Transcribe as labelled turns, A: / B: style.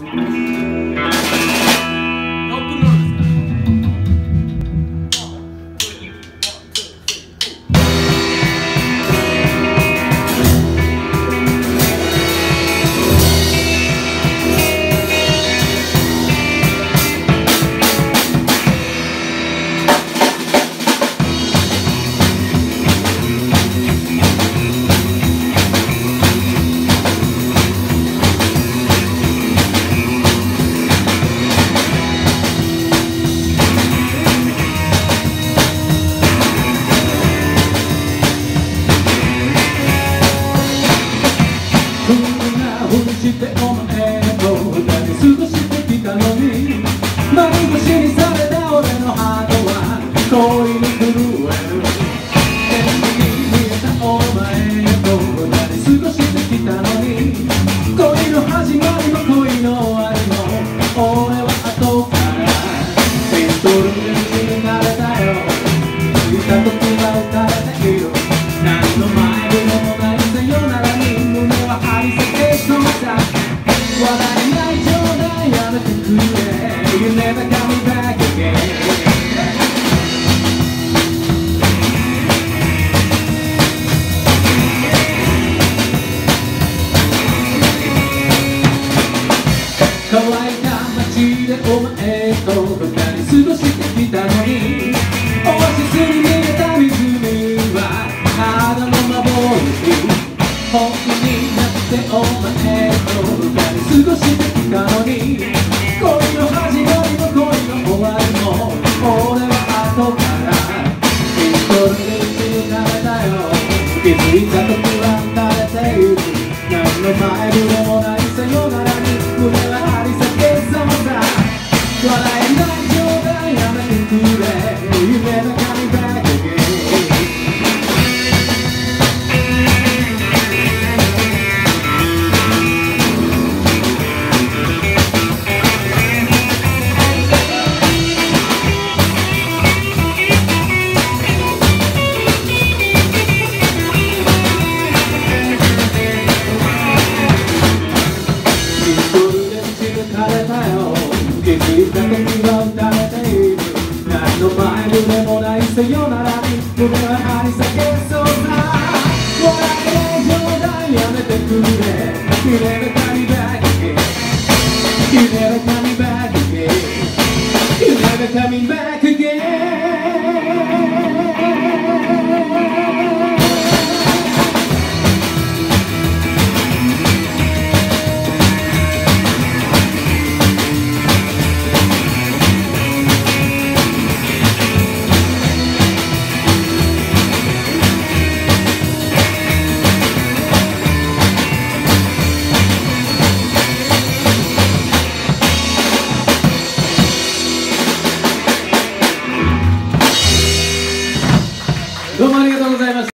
A: してお前と二人過ごしてきたのに丸腰にされた俺のハートは恋に震える天気に見えたお前と二人過ごしてきたのに恋の始まりも恋の終わりも俺は後からベッドルームに慣れたよ着いた時は浮かれている何の前触れもないさよならに胸は張り裂けそうだ笑えない冗談やめてくれ You never coming back again 乾いた街でお前と二人過ごしてきたのにオアシスに見えた湖はただの幻本気になってお前と二人過ごしてきたのに恋の始まりも恋の終わりも俺は後から一人で打ち抜かれたよ気づいた時は慣れている何の前触れもないさよならに胸は張り裂けそうだ笑えない冗談やめてくれ夢の髪バックゲーム気づいた時は打たれている何の前触れもないさよならに胸は張り裂けそうだ笑えない冗談やめてくれ夢の旅だけ